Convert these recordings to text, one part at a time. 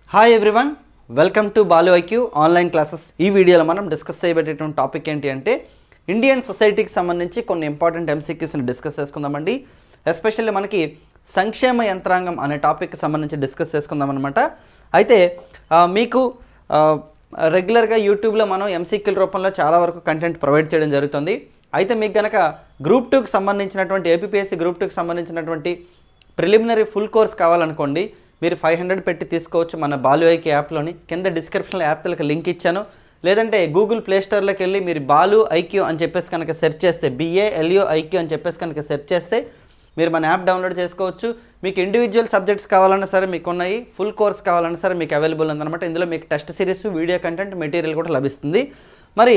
Hi everyone, welcome to Balu IQ online classes. ఈ వీడియోలో మనం డిస్కస్ చేయబడేటువంటి టాపిక్ ఏంటి అంటే ఇండియన్ సొసైటీకి సంబంధించి కొన్ని ఇంపార్టెంట్ ఎంసీక్యూస్ని డిస్కస్ చేసుకుందామండి. ఎస్పెషల్లీ మనకి సంక్షేమ యంత్రాంగం అనే టాపిక్కి సంబంధించి డిస్కస్ చేసుకుందాం అనమాట. అయితే మీకు రెగ్యులర్గా యూట్యూబ్లో మనం ఎంసీక్యూల రూపంలో చాలా వరకు కంటెంట్ ప్రొవైడ్ చేయడం జరుగుతుంది. అయితే మీకు కనుక గ్రూప్ 2కి సంబంధించినటువంటి ఏపీఎస్సీ గ్రూప్ 2కి సంబంధించినటువంటి ప్రిలిమినరీ ఫుల్ కోర్స్ కావాలనుకోండి, మీరు 500 పెట్టి తీసుకోవచ్చు మన బాలు ఐక్యూ యాప్లోని. కింద డిస్క్రిప్షన్లో యాప్లకు లింక్ ఇచ్చాను. లేదంటే గూగుల్ ప్లే స్టోర్లోకి వెళ్ళి మీరు బాలు ఐక్యూ అని చెప్పేసి కనుక సెర్చ్ చేస్తే, BALUIQ అని చెప్పేసి కనుక సెర్చ్ చేస్తే మీరు మన యాప్ డౌన్లోడ్ చేసుకోవచ్చు. మీకు ఇండివిజువల్ సబ్జెక్ట్స్ కావాలన్నా సరే మీకు ఉన్నాయి, ఫుల్ కోర్స్ కావాలన్నా సరే మీకు అవైలబుల్ ఉందన్నమాట. ఇందులో మీకు test series, video content, material కూడా లభిస్తుంది. మరి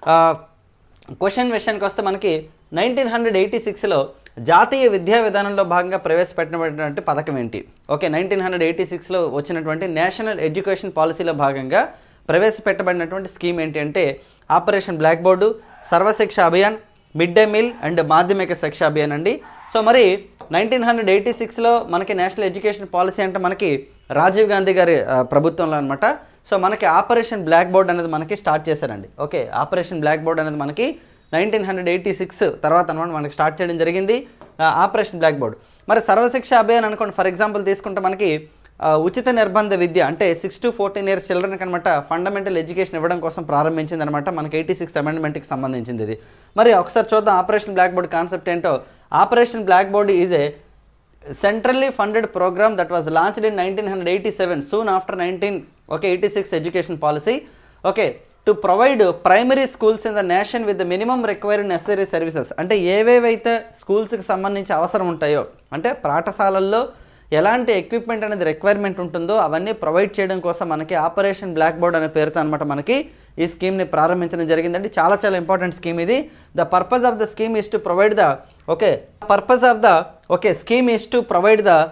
క్వశ్చన్ విషయానికి వస్తే మనకి 1986లో జాతీయ విద్యా విధానంలో భాగంగా ప్రవేశపెట్టినటువంటి పథకం ఏంటి? ఓకే, 1986లో వచ్చినటువంటి నేషనల్ ఎడ్యుకేషన్ పాలసీలో భాగంగా ప్రవేశపెట్టబడినటువంటి స్కీమ్ ఏంటి అంటే operation black board, Sarva Shiksha Abhiyan, mid day meal and Madhyamik Shiksha Abhiyan అండి. సో మరి 1986లో మనకి నేషనల్ ఎడ్యుకేషన్ పాలసీ అంటే మనకి రాజీవ్ గాంధీ గారి ప్రభుత్వంలో అనమాట. సో మనకి ఆపరేషన్ బ్లాక్ బోర్డ్ అనేది మనకి స్టార్ట్ చేశారండి. ఓకే, ఆపరేషన్ బ్లాక్ బోర్డ్ అనేది మనకి 1986 తర్వాత అనమాట మనకి స్టార్ట్ చేయడం జరిగింది ఆపరేషన్ బ్లాక్ బోర్డ్. మరి సర్వశిక్ష అభియాన్ అనుకోండి, ఫర్ ఎగ్జాంపుల్ తీసుకుంటే మనకి ఉచిత నిర్బంధ విద్య అంటే 6 to 14 years చిల్డ్రన్కి అనమాట ఫండమెంటల్ ఎడ్యుకేషన్ ఇవ్వడం కోసం ప్రారంభించింది అనమాట. మనకి 86th అమెండ్మెంట్కి సంబంధించింది ఇది. మరి ఒకసారి చూద్దాం ఆపరేషన్ బ్లాక్ బోర్డ్ కాన్సెప్ట్ ఏంటో. Operation black board is a centrally funded program that was launched in 1987 soon after 1986 education policy, okay, to provide primary schools in the nation with the minimum required necessary services. అంటే ఏవేవైతే స్కూల్స్కి సంబంధించి అవసరం ఉంటాయో, అంటే పాఠశాలల్లో ఎలాంటి ఎక్విప్మెంట్ అనేది రిక్వైర్మెంట్ ఉంటుందో అవన్నీ ప్రొవైడ్ చేయడం కోసం మనకి ఆపరేషన్ బ్లాక్ బోర్డ్ అనే పేరుతో అనమాట మనకి ఈ స్కీమ్ని ప్రారంభించడం జరిగిందండి. చాలా చాలా ఇంపార్టెంట్ స్కీమ్ ఇది. The purpose of the scheme is to provide the scheme is to provide the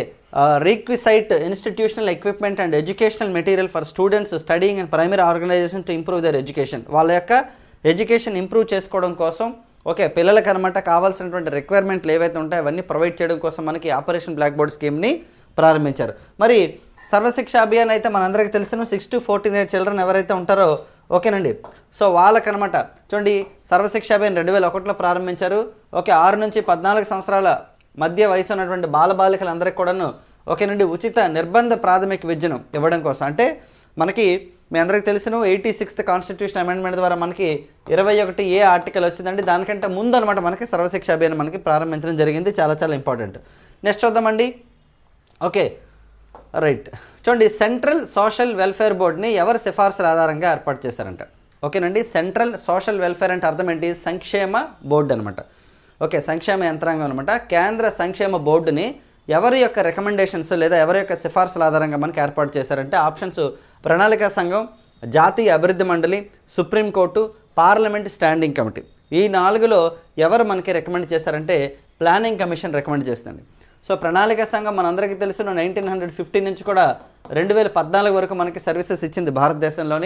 requisite institutional equipment and educational material for students studying in primary organizations to improve their education. వాళ్ళ యొక్క education improve చేసుకోవడం కోసం పిల్లలకి అనమాట కావాల్సినటువంటి రిక్వైర్మెంట్లు ఏవైతే ఉంటాయో అవన్నీ ప్రొవైడ్ చేయడం కోసం మనకి ఆపరేషన్ బ్లాక్ బోర్డ్ స్కీమ్ని ప్రారంభించారు. మరి సర్వశిక్ష అభియాన్ అయితే మనందరికీ తెలుసును 6 to 14 years చిల్డ్రన్ ఎవరైతే ఉంటారో ఓకేనండి. సో వాళ్ళకనమాట చూడండి సర్వశిక్ష అభియాన్ 2001లో ప్రారంభించారు. 6 నుంచి 14 సంవత్సరాల మధ్య వయసు ఉన్నటువంటి బాలబాలికలందరికీ కూడాను ఓకేనండి ఉచిత నిర్బంధ ప్రాథమిక విద్యను ఇవ్వడం కోసం. అంటే మనకి మీ అందరికీ తెలిసిన 86th కాన్స్టిట్యూషన్ అమెండ్మెంట్ ద్వారా మనకి 21A ఆర్టికల్ వచ్చిందండి. దానికంటే ముందు అనమాట మనకి సర్వశిక్ష అభియాన్ మనకి ప్రారంభించడం జరిగింది. చాలా చాలా ఇంపార్టెంట్. నెక్స్ట్ చూద్దామండి. ఓకే రైట్, చూడండి సెంట్రల్ సోషల్ వెల్ఫేర్ బోర్డ్ని ఎవరు సిఫార్సుల ఆధారంగా ఏర్పాటు చేశారంట. ఓకేనండి, సెంట్రల్ సోషల్ వెల్ఫేర్ అంటే అర్థం ఏంటి? సంక్షేమ బోర్డు అనమాట. ఓకే, సంక్షేమ యంత్రాంగం అనమాట. కేంద్ర సంక్షేమ బోర్డుని ఎవరి యొక్క రికమెండేషన్స్ లేదా ఎవరి యొక్క సిఫార్సుల ఆధారంగా మనకి ఏర్పాటు చేశారంటే ఆప్షన్స్ ప్రణాళికా సంఘం, జాతీయ అభివృద్ధి మండలి, సుప్రీంకోర్టు, పార్లమెంట్ స్టాండింగ్ కమిటీ. ఈ 4లో ఎవరు మనకి రికమెండ్ చేశారంటే ప్లానింగ్ కమిషన్ రికమెండ్ చేస్తుందండి. సో ప్రణాళికా సంఘం మనందరికీ తెలుసు 1950 నుంచి కూడా 2014 వరకు మనకి సర్వీసెస్ ఇచ్చింది భారతదేశంలోని.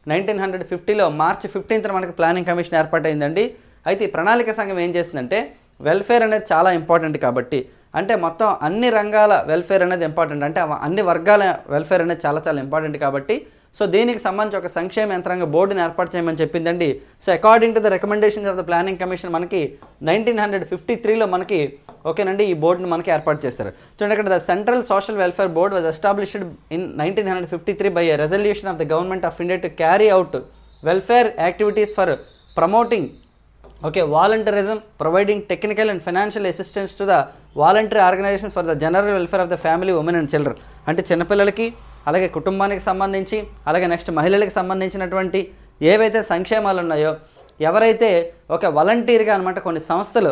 1950లో March 15th మనకి ప్లానింగ్ కమిషన్ ఏర్పాటైందండి. అయితే ఈ ప్రణాళిక సంఘం ఏం చేస్తుందంటే వెల్ఫేర్ అనేది చాలా ఇంపార్టెంట్ కాబట్టి, అంటే మొత్తం అన్ని రంగాల వెల్ఫేర్ అనేది ఇంపార్టెంట్, అంటే అన్ని వర్గాల వెల్ఫేర్ అనేది చాలా చాలా ఇంపార్టెంట్ కాబట్టి సో దీనికి సంబంధించి ఒక సంక్షేమ యంత్రాంగ బోర్డుని ఏర్పాటు చేయమని చెప్పిందండి. So according to the recommendations of the planning commission మనకి 1953లో మనకి ఓకేనండి ఈ బోర్డుని మనకి ఏర్పాటు చేస్తారు. చూడండి ఇక్కడ the central social welfare board was established in 1953 by a resolution of the government of India to carry out welfare activities for promoting volunteerism, providing technical and financial assistance to the voluntary organizations for the general welfare of the family, women and children. అంటే చిన్నపిల్లలకి అలాగే కుటుంబానికి సంబంధించి అలాగే next మహిళలకు సంబంధించినటువంటి ఏవైతే సంక్షేమాలు ఉన్నాయో ఎవరైతే వాలంటీర్గా అనమాట కొన్ని సంస్థలు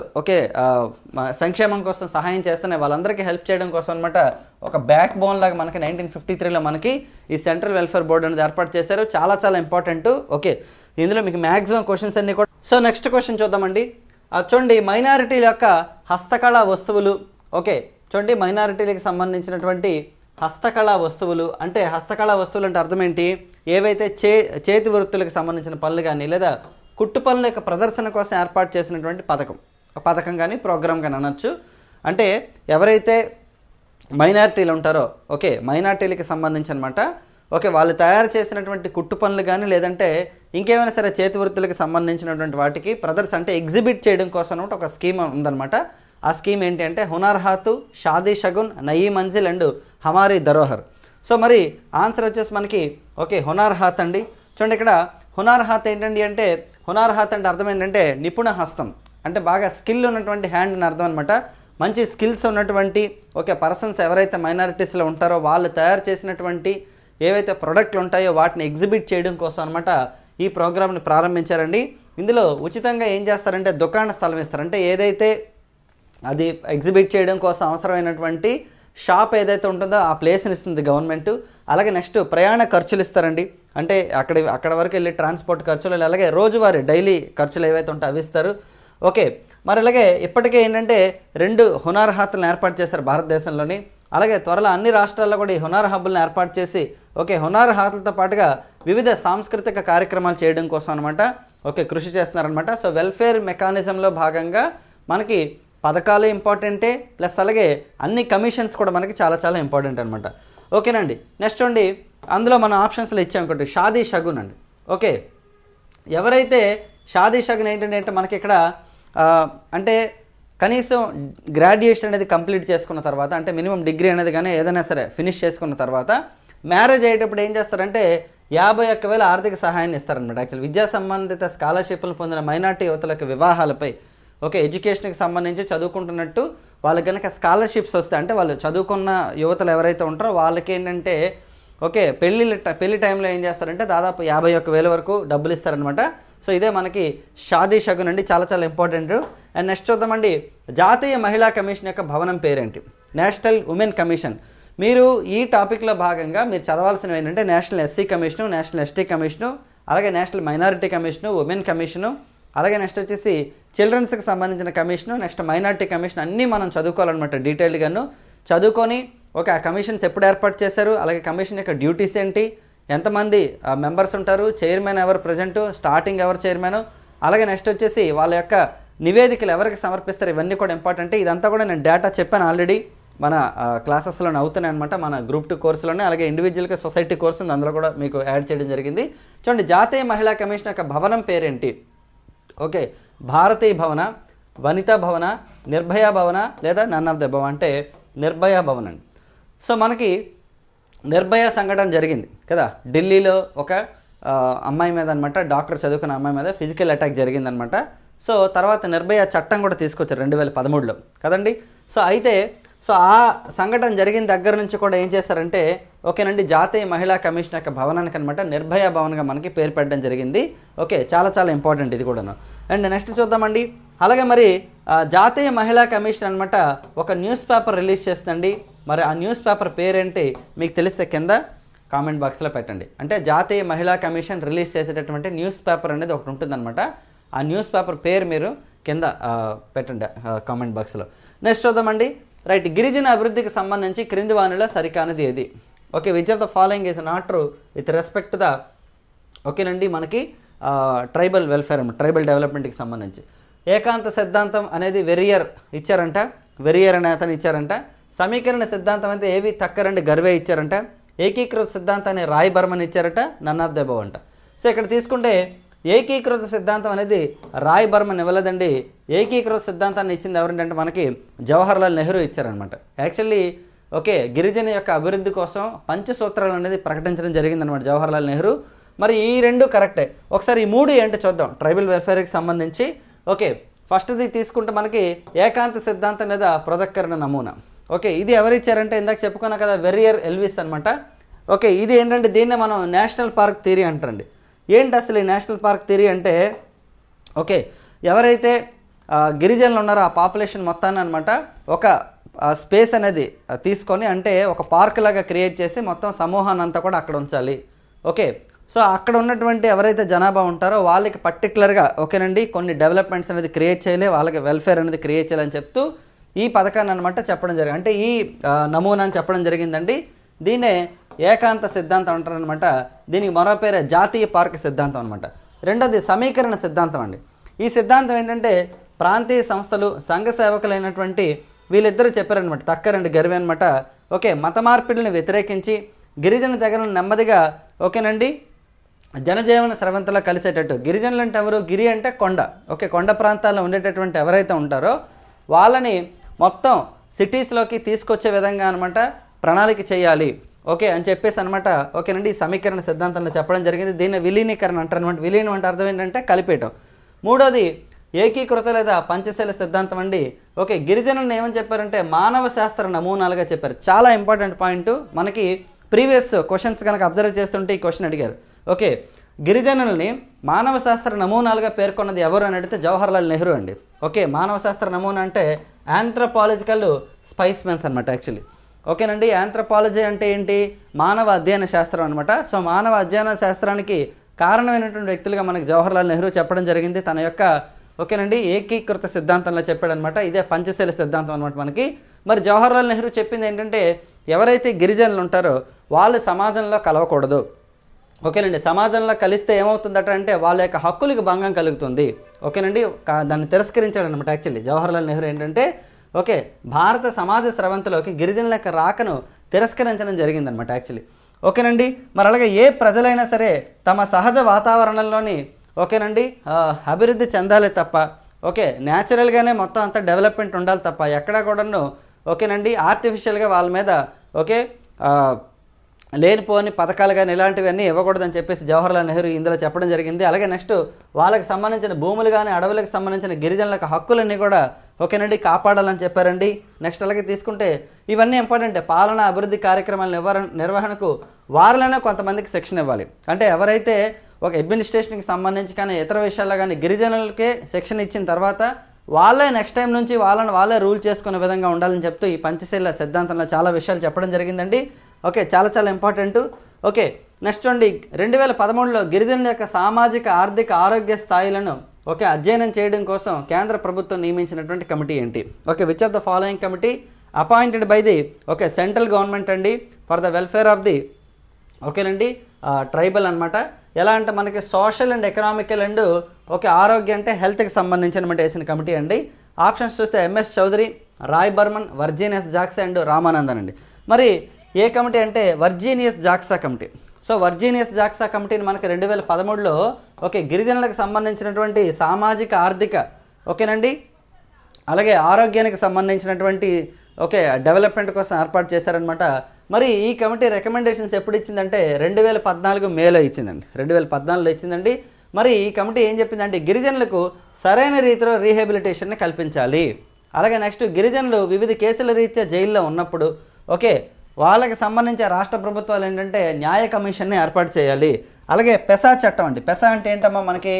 సంక్షేమం కోసం సహాయం చేస్తున్నాయి వాళ్ళందరికీ హెల్ప్ చేయడం కోసం అనమాట ఒక బ్యాక్ బోన్ లాగా మనకి 1953లో మనకి ఈ సెంట్రల్ వెల్ఫేర్ బోర్డు అనేది ఏర్పాటు చేశారు. చాలా చాలా ఇంపార్టెంట్. ఇందులో మీకు మ్యాక్సిమం క్వశ్చన్స్ అన్నీ కూడా. సో నెక్స్ట్ క్వశ్చన్ చూద్దామండి. చూడండి మైనారిటీల యొక్క హస్తకళా వస్తువులు. చూడండి మైనారిటీలకు సంబంధించినటువంటి హస్తకళా వస్తువులు అంటే హస్తకళా వస్తువులు అంటే అర్థం ఏంటి? ఏవైతే చేతి వృత్తులకు సంబంధించిన పనులు కానీ లేదా కుట్టు పనుల యొక్క ప్రదర్శన కోసం ఏర్పాటు చేసినటువంటి పథకం కానీ ప్రోగ్రామ్ కానీ అనొచ్చు. అంటే ఎవరైతే మైనారిటీలు ఉంటారో ఓకే మైనారిటీలకి సంబంధించి అనమాట ఓకే వాళ్ళు తయారు చేసినటువంటి కుట్టు పనులు కానీ లేదంటే ఇంకేమైనా సరే చేతి వృత్తులకు సంబంధించినటువంటి వాటికి ప్రదర్శన అంటే ఎగ్జిబిట్ చేయడం కోసం అనమాట ఒక స్కీమ్ ఉందన్నమాట. ఆ స్కీమ్ ఏంటి అంటే హునార్ హాత్, షాదీ షగున్, నయీ మంజిల్ అండ్ హమారీ ధరోహర్. సో మరి ఆన్సర్ వచ్చేసి మనకి ఓకే హునార్ హాత్ అండి. చూడండి ఇక్కడ హునార్ హాత్ ఏంటండి అంటే హునార్ హాత్ అంటే అర్థం ఏంటంటే నిపుణ హస్తం, అంటే బాగా స్కిల్ ఉన్నటువంటి హ్యాండ్ అని అర్థం అనమాట. మంచి స్కిల్స్ ఉన్నటువంటి ఓకే పర్సన్స్ ఎవరైతే మైనారిటీస్లో ఉంటారో వాళ్ళు తయారు చేసినటువంటి ఏవైతే ప్రొడక్ట్లు ఉంటాయో వాటిని ఎగ్జిబిట్ చేయడం కోసం అనమాట ఈ ప్రోగ్రామ్ని ప్రారంభించారండి. ఇందులో ఉచితంగా ఏం చేస్తారంటే దుకాణ స్థలం ఇస్తారు. అంటే ఏదైతే అది ఎగ్జిబిట్ చేయడం కోసం అవసరమైనటువంటి షాప్ ఏదైతే ఉంటుందో ఆ ప్లేస్ని ఇస్తుంది గవర్నమెంట్. అలాగే నెక్స్ట్ ప్రయాణ ఖర్చులు ఇస్తారండి, అంటే అక్కడ వరకు వెళ్ళి ట్రాన్స్పోర్ట్ ఖర్చులు, అలాగే రోజువారీ డైలీ ఖర్చులు ఏవైతే ఉంటాయో అవి ఇస్తారు. ఓకే మరి అలాగే ఇప్పటికే ఏంటంటే 2 హునార్ హాత్లను ఏర్పాటు చేశారు భారతదేశంలోని. అలాగే త్వరలో అన్ని రాష్ట్రాల్లో కూడా ఈ హునార్ హబ్బులను ఏర్పాటు చేసి ఓకే హునార్ హాత్లతో పాటుగా వివిధ సాంస్కృతిక కార్యక్రమాలు చేయడం కోసం అనమాట ఓకే కృషి చేస్తున్నారనమాట. సో వెల్ఫేర్ మెకానిజంలో భాగంగా మనకి పథకాలు ఇంపార్టెంటే, ప్లస్ అలాగే అన్ని కమిషన్స్ కూడా మనకి చాలా చాలా ఇంపార్టెంట్ అనమాట. ఓకేనండి. నెక్స్ట్ అండి అందులో మనం ఆప్షన్స్లో ఇచ్చాం ఒకటి షాదీ షగున్ అండి. ఓకే ఎవరైతే షాదీ షగున్ ఏంటంటే మనకి ఇక్కడ అంటే కనీసం గ్రాడ్యుయేషన్ అనేది కంప్లీట్ చేసుకున్న తర్వాత, అంటే మినిమం డిగ్రీ అనేది కానీ ఏదైనా సరే ఫినిష్ చేసుకున్న తర్వాత మ్యారేజ్ అయ్యేటప్పుడు ఏం చేస్తారంటే 51,000 ఆర్థిక సహాయాన్ని ఇస్తారనమాట. యాక్చువల్ విద్యా సంబంధిత స్కాలర్షిప్లు పొందిన మైనార్టీ యువతలకు వివాహాలపై ఓకే ఎడ్యుకేషన్కి సంబంధించి చదువుకుంటున్నట్టు వాళ్ళకి కనుక స్కాలర్షిప్స్ వస్తాయి, అంటే వాళ్ళు చదువుకున్న యువతలు ఎవరైతే ఉంటారో వాళ్ళకి ఏంటంటే ఓకే పెళ్లి టైంలో ఏం చేస్తారంటే దాదాపు 51,000 వరకు డబ్బులు ఇస్తారనమాట. సో ఇదే మనకి షాదీ షగున్ అండి, చాలా చాలా ఇంపార్టెంట్. అండ్ నెక్స్ట్ చూద్దామండి జాతీయ మహిళా కమిషన్ యొక్క భవనం పేరేంటి? National women commission. మీరు ఈ టాపిక్లో భాగంగా మీరు చదవాల్సినవి ఏంటంటే national SC commission, national ST commission, అలాగే national minority commission, women commission, అలాగే నెక్స్ట్ వచ్చేసి చిల్డ్రన్స్కి సంబంధించిన కమిషను, నెక్స్ట్ మైనారిటీ కమిషన్ అన్నీ మనం చదువుకోవాలన్నమాట డీటెయిల్గాను. చదువుకొని ఓకే ఆ కమిషన్స్ ఎప్పుడు ఏర్పాటు చేశారు, అలాగే కమిషన్ యొక్క డ్యూటీస్ ఏంటి, ఎంతమంది మెంబర్స్ ఉంటారు, చైర్మన్ ఎవరు ప్రజెంటు, స్టార్టింగ్ ఎవరు చైర్మన్, అలాగే నెక్స్ట్ వచ్చేసి వాళ్ళ యొక్క నివేదికలు ఎవరికి సమర్పిస్తారు, ఇవన్నీ కూడా ఇంపార్టెంట్. ఇదంతా కూడా నేను డేటా చెప్పాను ఆల్రెడీ మన క్లాసెస్లోనే అవుతున్నాయి అనమాట, మన గ్రూప్ 2 కోర్సులోనే. అలాగే ఇండివిజువల్గా సొసైటీ కోర్సు ఉంది, అందులో కూడా మీకు యాడ్ చేయడం జరిగింది. చూడండి జాతీయ మహిళా కమిషన్ యొక్క భవనం పేరేంటి? ఓకే భారతీయ భవన, వనితా భవన, నిర్భయ భవన, లేదా నన్ ఆఫ్ ద భవన్, అంటే నిర్భయ భవన్ అండి. సో మనకి నిర్భయ సంఘటన జరిగింది కదా ఢిల్లీలో, ఒక అమ్మాయి మీద అనమాట, డాక్టర్ చదువుకున్న అమ్మాయి మీద ఫిజికల్ అటాక్ జరిగిందనమాట. సో తర్వాత నిర్భయ చట్టం కూడా తీసుకొచ్చారు 2013లో కదండి. సో అయితే ఆ సంఘటన జరిగిన దగ్గర నుంచి కూడా ఏం చేస్తారంటే ఓకేనండి జాతీయ మహిళా కమిషన్ యొక్క భవనానికి అనమాట నిర్భయ భవన్గా మనకి పేరు పెట్టడం జరిగింది. ఓకే చాలా చాలా ఇంపార్టెంట్ ఇది కూడాను. అండ్ నెక్స్ట్ చూద్దామండి అలాగే మరి జాతీయ మహిళా కమిషన్ అనమాట ఒక న్యూస్ పేపర్ రిలీజ్ చేస్తుందండి. మరి ఆ న్యూస్ పేపర్ పేరేంటి మీకు తెలిస్తే కింద కామెంట్ బాక్స్లో పెట్టండి. అంటే జాతీయ మహిళా కమిషన్ రిలీజ్ చేసేటటువంటి న్యూస్ పేపర్ అనేది ఒకటి ఉంటుందన్నమాట. ఆ న్యూస్ పేపర్ పేరు మీరు కింద పెట్టండి కామెంట్ బాక్స్లో. నెక్స్ట్ చూద్దామండి రైట్ గిరిజన అభివృద్ధికి సంబంధించి క్రింది వానిలో సరికానిది ఏది? Okay which of the following is not true with respect to the ఓకేనండి మనకి ట్రైబల్ వెల్ఫేర్ ట్రైబల్ డెవలప్మెంట్కి సంబంధించి ఏకాంత సిద్ధాంతం అనేది వెరియర్ ఇచ్చారంట, వెరియర్ అనే అతను ఇచ్చారంట. సమీకరణ సిద్ధాంతం అయితే ఏవి తక్కరండి గర్వే ఇచ్చారంట. ఏకీకృత సిద్ధాంతాన్ని రాయ్ బర్మన్ ఇచ్చారట, నన్ ఆఫ్ ద అబవ్ అంట. సో ఇక్కడ తీసుకుంటే ఏకీకృత సిద్ధాంతం అనేది రాయ్ బర్మన్ ఇవ్వలేదండి. ఏకీకృత సిద్ధాంతాన్ని ఇచ్చింది ఎవరంటే మనకి జవహర్లాల్ నెహ్రూ ఇచ్చారనమాట. యాక్చువల్లీ ఓకే గిరిజన యొక్క అభివృద్ధి కోసం పంచసూత్రాలు అనేది ప్రకటించడం జరిగిందనమాట జవహర్లాల్ నెహ్రూ. మరి ఈ రెండు కరెక్టే. ఒకసారి ఈ 3 ఏంటో చూద్దాం ట్రైబల్ వెల్ఫేర్కి సంబంధించి. ఓకే ఫస్ట్ది తీసుకుంటే మనకి ఏకాంత సిద్ధాంతం లేదా పృథక్కరణ నమూనా. ఓకే ఇది ఎవరు ఇచ్చారంటే ఇందాక చెప్పుకున్నా కదా వెరియర్ ఎల్విస్ అనమాట. ఓకే ఇది ఏంటంటే దీన్నే మనం నేషనల్ పార్క్ థియరీ అంటారండి. ఏంటి అసలు ఈ నేషనల్ పార్క్ థియరీ అంటే ఓకే ఎవరైతే గిరిజనులు ఉన్నారో ఆ పాపులేషన్ మొత్తాన్ని అనమాట ఒక స్పేస్ అనేది తీసుకొని అంటే ఒక పార్క్ లాగా క్రియేట్ చేసి మొత్తం సమూహాన్ని అంతా కూడా అక్కడ ఉంచాలి. ఓకే సో అక్కడ ఉన్నటువంటి ఎవరైతే జనాభా ఉంటారో వాళ్ళకి పర్టికులర్గా ఓకేనండి కొన్ని డెవలప్మెంట్స్ అనేది క్రియేట్ చేయాలి, వాళ్ళకి వెల్ఫేర్ అనేది క్రియేట్ చేయాలని చెప్తూ ఈ పథకాన్ని అనమాట చెప్పడం జరిగింది. అంటే ఈ నమూనాని చెప్పడం జరిగిందండి. దీన్నే ఏకాంత సిద్ధాంతం అంటారనమాట. దీనికి మరో పేరే జాతీయ పార్క్ సిద్ధాంతం అనమాట. రెండోది సమీకరణ సిద్ధాంతం అండి. ఈ సిద్ధాంతం ఏంటంటే ప్రాంతీయ సంస్థలు సంఘ సేవకులైనటువంటి వీళ్ళిద్దరూ చెప్పారనమాట, తక్కర్ అండ్ గర్వే అనమాట. ఓకే మత మార్పిడులను వ్యతిరేకించి గిరిజన తెగలను నెమ్మదిగా ఓకేనండి జనజీవన స్రవంతిలో కలిసేటట్టు. గిరిజనులు అంటే ఎవరు? గిరి అంటే కొండ. ఓకే కొండ ప్రాంతాల్లో ఉండేటటువంటి ఎవరైతే ఉంటారో వాళ్ళని మొత్తం సిటీస్లోకి తీసుకొచ్చే విధంగా అనమాట ప్రణాళిక చేయాలి ఓకే అని చెప్పేసి అనమాట ఓకేనండి ఈ సమీకరణ సిద్ధాంతంలో చెప్పడం జరిగింది. దీన్ని విలీనీకరణ అంటారు అనమాట. విలీనం అంటే అర్థం ఏంటంటే కలిపేయటం. మూడోది ఏకీకృత లేదా పంచశీల సిద్ధాంతం అండి. ఓకే గిరిజనులను ఏమని చెప్పారంటే మానవ శాస్త్ర నమూనాలుగా చెప్పారు. చాలా ఇంపార్టెంట్ పాయింట్. మనకి ప్రీవియస్ క్వశ్చన్స్ కనుక అబ్జర్వ్ చేస్తుంటే ఈ క్వశ్చన్ అడిగారు. ఓకే గిరిజనుల్ని మానవ శాస్త్ర నమూనాలుగా పేర్కొన్నది ఎవరు అని అడిగితే జవహర్లాల్ నెహ్రూ అండి. ఓకే మానవ శాస్త్ర నమూనా అంటే ఆంథ్రోపాలజికల్ స్పైస్మెన్స్ అనమాట యాక్చువల్లీ. ఓకేనండి ఆంథ్రోపాలజీ అంటే ఏంటి? మానవ అధ్యయన శాస్త్రం అనమాట. సో మానవ అధ్యయన శాస్త్రానికి కారణమైనటువంటి వ్యక్తులుగా మనకి జవహర్లాల్ నెహ్రూ చెప్పడం జరిగింది. తన యొక్క ఓకేనండి ఏకీకృత సిద్ధాంతంలో చెప్పాడనమాట. ఇదే పంచశీల సిద్ధాంతం అనమాట మనకి. మరి జవహర్లాల్ నెహ్రూ చెప్పింది ఏంటంటే ఎవరైతే గిరిజనులు ఉంటారో వాళ్ళు సమాజంలో కలవకూడదు. ఓకేనండి సమాజంలో కలిస్తే ఏమవుతుందట అంటే వాళ్ళ యొక్క హక్కులకు భంగం కలుగుతుంది. ఓకేనండి దాన్ని తిరస్కరించాడు అనమాట యాక్చువల్లీ జవహర్లాల్ నెహ్రూ. ఏంటంటే ఓకే భారత సమాజ స్రవంతిలోకి గిరిజనుల యొక్క రాకను తిరస్కరించడం జరిగిందనమాట యాక్చువల్లీ. ఓకేనండి మరి అలాగే ఏ ప్రజలైనా సరే తమ సహజ వాతావరణంలోని ఓకేనండి అభివృద్ధి చెందాలి తప్ప ఓకే న్యాచురల్గానే మొత్తం అంతా డెవలప్మెంట్ ఉండాలి తప్ప ఎక్కడా కూడాను ఓకేనండి ఆర్టిఫిషియల్గా వాళ్ళ మీద ఓకే లేనిపోని పథకాలు కానీ ఇలాంటివన్నీ ఇవ్వకూడదని చెప్పేసి జవహర్లాల్ నెహ్రూ ఇందులో చెప్పడం జరిగింది. అలాగే నెక్స్ట్ వాళ్ళకి సంబంధించిన భూములు కానీ అడవులకు సంబంధించిన గిరిజనుల హక్కులన్నీ కూడా ఓకేనండి కాపాడాలని చెప్పారండి. నెక్స్ట్ అలాగే తీసుకుంటే ఇవన్నీ ఇంపార్టెంట్. పాలన అభివృద్ధి కార్యక్రమాల నిర్వహణకు వారిలోనే కొంతమందికి శిక్షణ ఇవ్వాలి. అంటే ఎవరైతే ఒక అడ్మినిస్ట్రేషన్కి సంబంధించి కానీ ఇతర విషయాల్లో కానీ గిరిజనులకే శిక్షణ ఇచ్చిన తర్వాత వాళ్ళే నెక్స్ట్ టైం నుంచి వాళ్ళే రూల్ చేసుకునే విధంగా ఉండాలని చెప్తూ ఈ పంచశీల సిద్ధాంతంలో చాలా విషయాలు చెప్పడం జరిగిందండి. ఓకే చాలా ఇంపార్టెంట్. ఓకే నెక్స్ట్ అండి 2013లో గిరిజనుల యొక్క సామాజిక ఆర్థిక ఆరోగ్య స్థాయిలను ఓకే అధ్యయనం చేయడం కోసం కేంద్ర ప్రభుత్వం నియమించినటువంటి కమిటీ ఏంటి? Okay which of the following committee appointed by the okay central government అండి for the welfare of the ఓకేనండి ట్రైబల్ అనమాట. ఎలా అంటే మనకి social and economical and okay ఆరోగ్య అంటే హెల్త్కి సంబంధించిన వేసిన కమిటీ అండి. ఆప్షన్స్ చూస్తే MS Chaudhary, Roy Burman, Virginius Xaxa and Ramanandan అండి. మరి ఏ కమిటీ అంటే Virginius Xaxa committee. So Virginius Xaxa కమిటీని మనకి 2013లో ఓకే గిరిజనులకు సంబంధించినటువంటి సామాజిక ఆర్థిక ఓకేనండి అలాగే ఆరోగ్యానికి సంబంధించినటువంటి ఓకే డెవలప్మెంట్ కోసం ఏర్పాటు చేశారనమాట. మరి ఈ కమిటీ రికమెండేషన్స్ ఎప్పుడు ఇచ్చిందంటే 2014 మేలో ఇచ్చిందండి. 2014లో ఇచ్చిందండి. మరి ఈ కమిటీ ఏం చెప్పిందంటే గిరిజనులకు సరైన రీతిలో రీహాబిలిటేషన్ని కల్పించాలి. అలాగే నెక్స్ట్ గిరిజనులు వివిధ కేసుల రీత్యా జైల్లో ఉన్నప్పుడు ఓకే వాళ్ళకి సంబంధించి రాష్ట్ర ప్రభుత్వాలు ఏంటంటే న్యాయ కమిషన్ని ఏర్పాటు చేయాలి. అలాగే పెసా చట్టం అండి. పెసా అంటే ఏంటమ్మా మనకి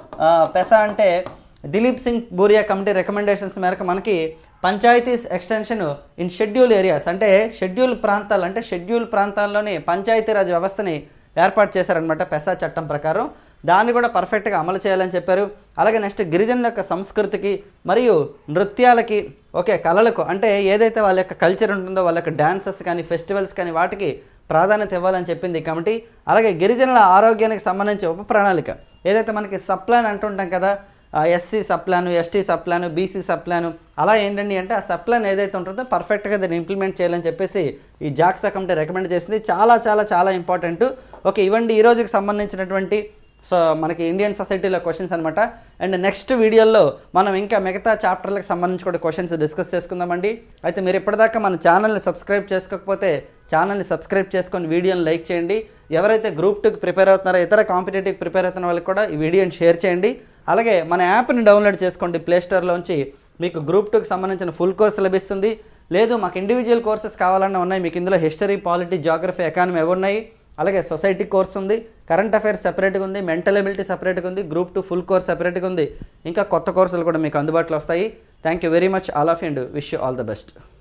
పెసా అంటే దిలీప్ సింగ్ బూరియా కమిటీ రికమెండేషన్స్ మేరకు మనకి panchayats extension in schedule areas అంటే షెడ్యూల్ ప్రాంతాల్లోని పంచాయతీరాజ్ వ్యవస్థని ఏర్పాటు చేశారనమాట పెసా చట్టం ప్రకారం. దాన్ని కూడా పర్ఫెక్ట్గా అమలు చేయాలని చెప్పారు. అలాగే నెక్స్ట్ గిరిజనుల యొక్క సంస్కృతికి మరియు నృత్యాలకి ఓకే కళలకు అంటే ఏదైతే వాళ్ళ యొక్క కల్చర్ ఉంటుందో వాళ్ళ యొక్క డాన్సెస్ కానీ ఫెస్టివల్స్ కానీ వాటికి ప్రాధాన్యత ఇవ్వాలని చెప్పింది ఈ కమిటీ. అలాగే గిరిజనుల ఆరోగ్యానికి సంబంధించి ఉప ప్రణాళిక ఏదైతే మనకి సప్లాన్ అంటుంటాం కదా SC subplan, ST subplan, BC subplan అలా ఏంటండి అంటే ఆ సప్లాన్ ఏదైతే ఉంటుందో పర్ఫెక్ట్గా దాన్ని ఇంప్లిమెంట్ చేయాలని చెప్పేసి ఈ జాక్సా కమిటీ రికమెండ్ చేసింది. చాలా ఇంపార్టెంట్. ఓకే ఇవ్వండి ఈ రోజుకి సంబంధించినటువంటి సో మనకి ఇండియన్ సొసైటీలో క్వశ్చన్స్ అనమాట. అండ్ నెక్స్ట్ వీడియోలో మనం ఇంకా మిగతా చాప్టర్లకు సంబంధించి కూడా క్వశ్చన్స్ డిస్కస్ చేసుకుందామండి. అయితే మీరు ఇప్పటిదాకా మన ఛానల్ని సబ్స్క్రైబ్ చేసుకోకపోతే ఛానల్ని సబ్స్క్రైబ్ చేసుకొని వీడియోని లైక్ చేయండి. ఎవరైతే గ్రూప్ 2కి ప్రిపేర్ అవుతున్నారో ఇతర కాంపిటేటివ్కి ప్రిపేర్ అవుతున్న వాళ్ళకి కూడా ఈ వీడియోని షేర్ చేయండి. అలాగే మన యాప్ని డౌన్లోడ్ చేసుకోండి ప్లేస్టోర్లోంచి. మీకు గ్రూప్ 2కి సంబంధించిన ఫుల్ కోర్స్ లభిస్తుంది. లేదు మాకు ఇండివిజువల్ కోర్సెస్ కావాలన్నా ఉన్నాయి. మీకు ఇందులో హిస్టరీ, పాలిటీ, జాగ్రఫీ, ఎకానమీ అవి ఉన్నాయి. అలాగే సొసైటీ కోర్స్ ఉంది, కరెంట్ అఫైర్స్ సెపరేట్గా ఉంది, మెంటల్ ఎబిలిటీ సెపరేట్గా ఉంది, గ్రూప్ 2 ఫుల్ కోర్స్ సెపరేట్గా ఉంది. ఇంకా కొత్త కోర్సులు కూడా మీకు అందుబాటులో వస్తాయి. Thank you very much all of you and wish you all the best.